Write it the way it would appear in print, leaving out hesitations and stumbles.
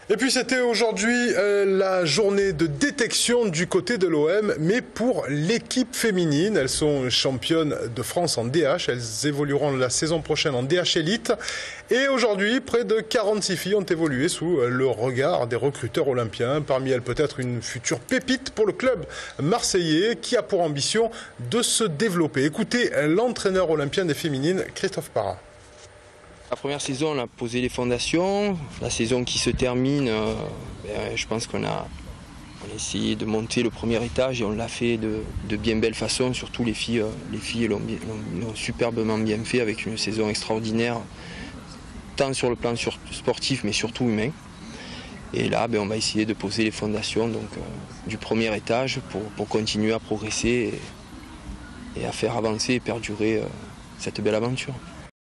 Et puis c'était aujourd'hui la journée de détection du côté de l'OM, mais pour l'équipe féminine. Elles sont championnes de France en DH, elles évolueront la saison prochaine en DH Elite. Et aujourd'hui, près de 46 filles ont évolué sous le regard des recruteurs olympiens. Parmi elles peut-être une future pépite pour le club marseillais qui a pour ambition de se développer. Écoutez l'entraîneur olympien des féminines, Christophe Parra. La première saison, on a posé les fondations. La saison qui se termine, je pense qu'on a essayé de monter le premier étage et on l'a fait de bien belle façon. Surtout les filles l'ont superbement bien fait avec une saison extraordinaire, tant sur le plan sportif mais surtout humain. Et là, on va essayer de poser les fondations du premier étage pour continuer à progresser et à faire avancer et perdurer cette belle aventure.